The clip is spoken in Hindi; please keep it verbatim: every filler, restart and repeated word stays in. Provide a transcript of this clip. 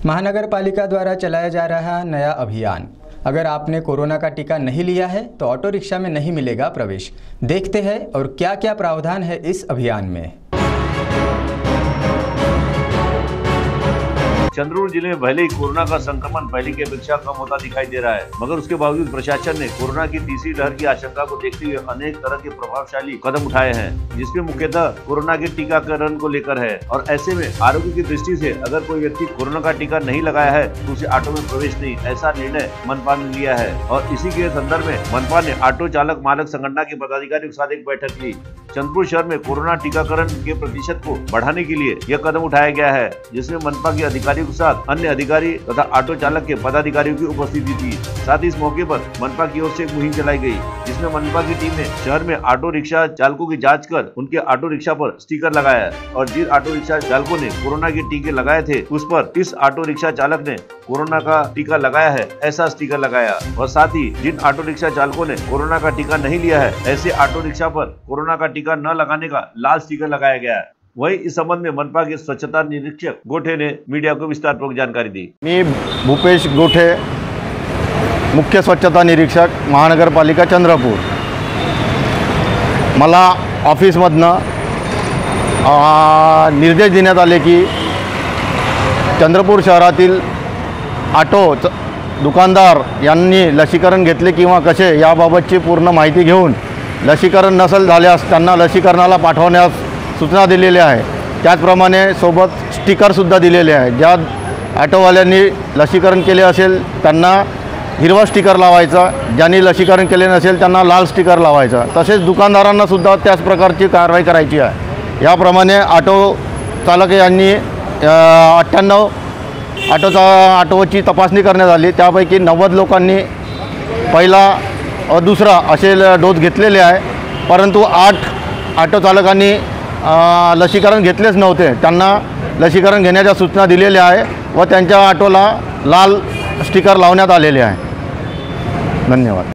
महानगर पालिका द्वारा चलाया जा रहा नया अभियान। अगर आपने कोरोना का टीका नहीं लिया है तो ऑटो रिक्शा में नहीं मिलेगा प्रवेश। देखते हैं और क्या क्या प्रावधान है इस अभियान में। चंद्रपुर जिले में भले ही कोरोना का संक्रमण पहले की अपेक्षा कम होता दिखाई दे रहा है, मगर उसके बावजूद प्रशासन ने कोरोना की तीसरी लहर की आशंका को देखते हुए अनेक तरह के प्रभावशाली कदम उठाए हैं, जिसमें मुख्यतः कोरोना के टीकाकरण को लेकर है। और ऐसे में आरोग्य की दृष्टि से अगर कोई व्यक्ति कोरोना का टीका नहीं लगाया है तो उसे ऑटो में प्रवेश नहीं, ऐसा निर्णय मनपा ने लिया है। और इसी के संदर्भ में मनपा ने ऑटो चालक मालक संगठन के पदाधिकारियों के साथ एक बैठक ली। चंद्रपुर शहर में कोरोना टीकाकरण के प्रतिशत को बढ़ाने के लिए यह कदम उठाया गया है, जिसमें मनपा के अधिकारियों के साथ अन्य अधिकारी तथा ऑटो चालक के पदाधिकारियों की उपस्थिति थी। साथ ही इस मौके पर मनपा की ओर से एक मुहिम चलाई गई, जिसमें मनपा की टीम ने शहर में ऑटो रिक्शा चालकों की जांच कर उनके ऑटो रिक्शा पर स्टिकर लगाया और जिन ऑटो रिक्शा चालकों ने कोरोना के टीके लगाए थे उस पर इस ऑटो रिक्शा चालक ने कोरोना का टीका लगाया है ऐसा स्टिकर लगाया। और साथ ही जिन ऑटो रिक्शा चालकों ने कोरोना का टीका नहीं लिया है ऐसे ऑटो रिक्शा पर कोरोना का टीका न लगाने का लाल स्टिकर लगाया गया है। वही इस संबंध में मनपा के स्वच्छता निरीक्षक गोठे ने मीडिया को विस्तारपूर्वक जानकारी दी। मी भूपेश गोठे, मुख्य स्वच्छता निरीक्षक महानगरपालिका चंद्रपूर। मला ऑफिसमधनं निर्देश देण्यात आले की चंद्रपूर शहरातील ऑटो दुकानदार यांनी लसीकरण घेतले किंवा कसे याबाबतची पूर्ण माहिती घेऊन लसीकरण नसेल झाल्यास त्यांना लसीकरणाला पाठवण्यास सूचना दिलेल्या आहे। त्याचप्रमाणे सोबत स्टिकरसुद्धा दिलेले आहे। ज्या ऑटोवाल्यांनी लसीकरण केले असेल त्यांना हिरवा स्टिकर लावायचा, ज्यांनी लसीकरण केले नसेल त्यांना लाल स्टिकर लावायचा। तसेच दुकानदारांना सुद्धा त्याच प्रकारची कारवाई करायची आहे। याप्रमाणे ऑटो चालक यांनी अठ्ठ्याण्णव ऑटोचा ऑटोची तपासणी करण्यात आली। त्यापैकी नव्वद लोकांनी पहिला व दुसरा असे डोस घेतलेले आहे, परंतु आठ ऑटो चालकांनी लसीकरण घेतलेच नव्हते। त्यांना लसीकरण घेण्याच्या सूचना दिलेल्या आहे व त्यांच्या ऑटोला लाल स्टिकर लावण्यात आलेले आहे। धन्यवाद।